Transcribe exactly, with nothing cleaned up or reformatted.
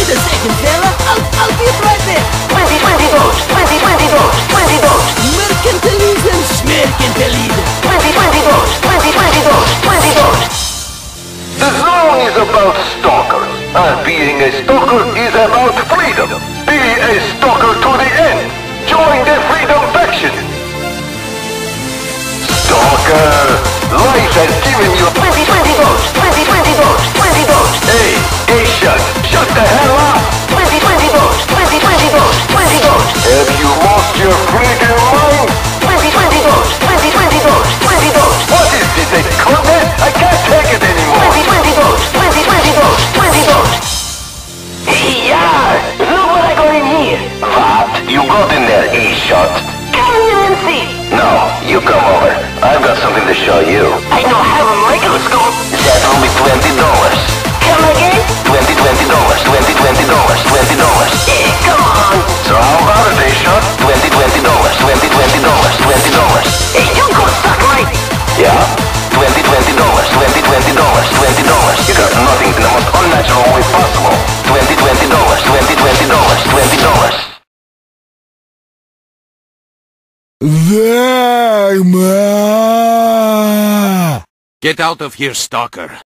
Just a second, fella. I'll, I'll be right there. twenty, twenty dollars, twenty, twenty dollars, twenty dollars. Mercantilism, schmercantilism. twenty, twenty dollars, twenty, twenty dollars, twenty dollars. The zone is about stalkers, and being a stalker is about freedom. Be a stalker to the end. Join the Freedom Faction. Stalker, life has given you twenty, twenty dollars, twenty, twenty dollars, twenty dollars. Hey, A-Shot, shut the hell up! twenty, twenty dollars, twenty, twenty dollars, twenty dollars. Have you lost your freaking mind? twenty, twenty dollars, twenty, twenty dollars, twenty dollars. What is this, a contest? I can't take it anymore! twenty, twenty dollars, twenty, twenty dollars, twenty dollars. Hey, yeah! Look what I got in here! What? You got in there, A-Shot? Come in and see. No, you come over. I've got something to show you. I don't have a microscope. That will be twenty dollars. Come again? Twenty, twenty dollars, twenty, twenty dollars, twenty dollars. Hey, come on. So how about it, A-Shot? Twenty, twenty dollars, twenty, twenty dollars, twenty dollars. Hey, you go suck my... Yeah? Twenty, twenty dollars, twenty, twenty dollars, twenty dollars. You got nothing in the most unnatural way possible. Twenty, twenty dollars, twenty, twenty dollars, twenty dollars. Dagmar! Get out of here, stalker.